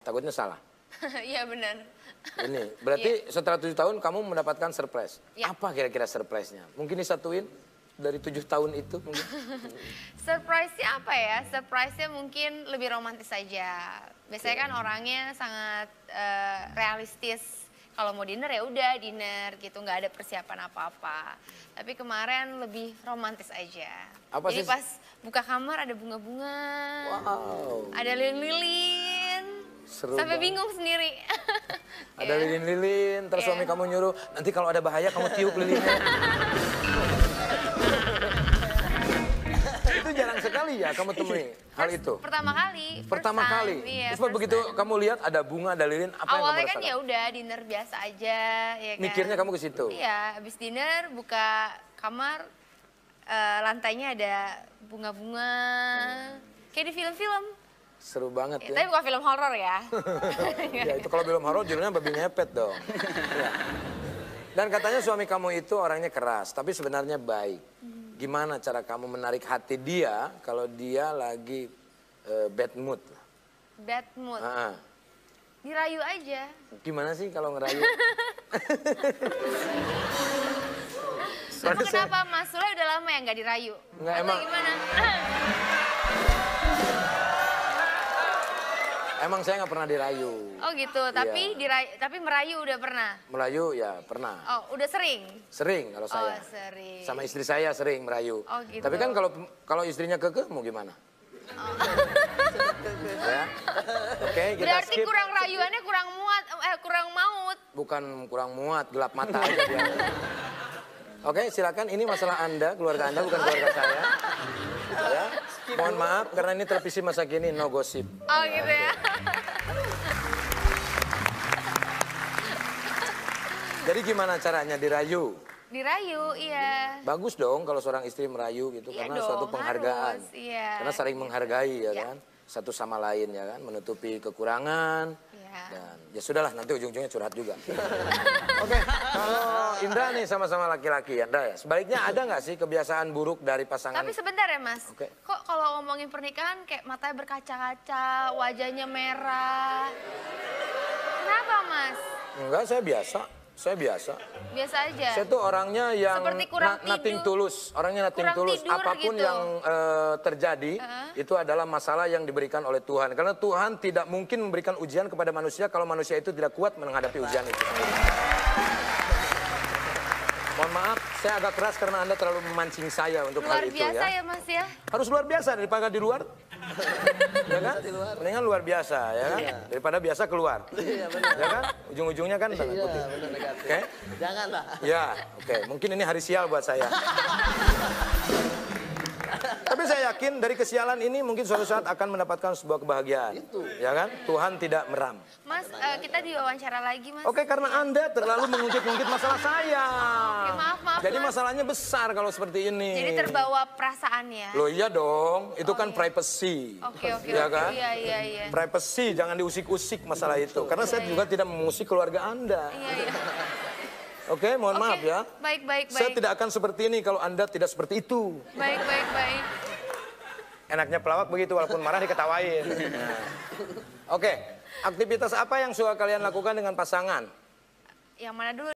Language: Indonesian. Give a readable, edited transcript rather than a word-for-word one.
Takutnya salah. Iya benar. Ini, berarti setelah 7 tahun kamu mendapatkan surprise. Ya. Apa kira-kira surprise-nya? Mungkin disatuin dari 7 tahun itu mungkin? Surprise-nya apa ya? Surprise-nya mungkin lebih romantis saja. Biasanya kan orangnya sangat realistis. Kalau mau dinner ya udah dinner gitu, nggak ada persiapan apa-apa. Tapi kemarin lebih romantis aja. Apa Jadi sih? pas buka kamar ada bunga-bunga, Wow. ada lilin-lilin, Seru sampai banget. bingung sendiri. Ada Ya. lilin-lilin, terus suami Iya. kamu nyuruh, nanti kalau ada bahaya kamu tiup lilinnya. Itu jarang sekali ya kamu temui hal itu? Pertama kali. first Pertama time, kali? Iya, Terus first begitu time. kamu lihat ada bunga, ada lilin, apa yang kamu Awalnya kan rasakan? ya udah dinner biasa aja, ya kan. Mikirnya kamu ke situ? Iya, habis dinner buka kamar, lantainya ada bunga-bunga, kayak di film-film. Seru banget ya. Tapi bukan film horor ya. Ya itu kalau belum horor judulnya babi ngepet dong. Ya. Dan katanya suami kamu itu orangnya keras, tapi sebenarnya baik. Gimana cara kamu menarik hati dia kalau dia lagi bad mood? Bad mood. Ah, ah. Dirayu aja. Gimana sih kalau ngerayu? Emang kenapa Mas Sule udah lama ya nggak dirayu? Nggak, Atau emang- gimana? Emang saya nggak pernah dirayu. Oh gitu, tapi tapi merayu udah pernah. Merayu ya pernah. Oh, udah sering. Sering kalau saya. Oh, sering. Sama istri saya sering merayu. Oh, gitu. Tapi kan kalau istrinya kekeh mau gimana? Ya. Oke, kita Berarti skip. kurang rayuannya kurang muat, kurang maut. Bukan kurang muat, gelap mata aja dia. Oke, silakan. Ini masalah Anda, keluarga Anda, bukan keluarga saya. Ya. Mohon maaf, karena ini televisi masa kini, no gosip. Oh gitu ya. Jadi gimana caranya dirayu? Dirayu, iya. Bagus dong kalau seorang istri merayu gitu, Iya karena dong, suatu penghargaan. harus, iya. Karena saling menghargai ya Iya. kan, satu sama lain ya kan, menutupi kekurangan. Iya. Dan ya sudahlah, nanti ujung-ujungnya curhat juga. Oke, kalau Indra nih sama-sama laki-laki, Indra ya. Sebaliknya ada nggak sih kebiasaan buruk dari pasangan? Tapi sebentar ya Mas, Oke. kok kalau ngomongin pernikahan kayak matanya berkaca-kaca, wajahnya merah. Kenapa Mas? Enggak, saya biasa. Saya biasa. Biasa aja? Saya tuh orangnya yang Seperti kurang nothing tidur. tulus. Orangnya nothing Kurang tulus. tidur Apapun gitu. yang terjadi, itu adalah masalah yang diberikan oleh Tuhan. Karena Tuhan tidak mungkin memberikan ujian kepada manusia kalau manusia itu tidak kuat menghadapi ujian itu. Mohon maaf, saya agak keras karena Anda terlalu memancing saya untuk Luar hal itu biasa ya. ya Mas ya? Harus luar biasa daripada di luar. Ya kan? Mendingan luar biasa ya kan? Daripada biasa keluar. Iya benar. Ya kan? Ujung-ujungnya kan tanda Iya kutip. benar negatif. Oke? Janganlah. Ya, oke. Mungkin ini hari sial buat saya. Tapi saya yakin dari kesialan ini mungkin suatu saat akan mendapatkan sebuah kebahagiaan. Ya kan? Tuhan tidak meram. Mas, kita diwawancara lagi Mas. Oke, karena Anda terlalu mengungkit-ungkit masalah saya. Oke, maaf, Jadi Mas. masalahnya besar kalau seperti ini. Jadi terbawa perasaannya. Loh iya dong, itu kan iya. privacy. Oke, Ya kan? Iya. Privacy, jangan diusik-usik masalah itu. Karena saya juga tidak mengusik keluarga Anda. Iya. Oke, mohon maaf ya. Baik. Saya tidak akan seperti ini kalau Anda tidak seperti itu. Baik. Enaknya pelawak begitu, walaupun marah diketawain. Nah. Oke, aktivitas apa yang suka kalian lakukan dengan pasangan? Yang mana dulu?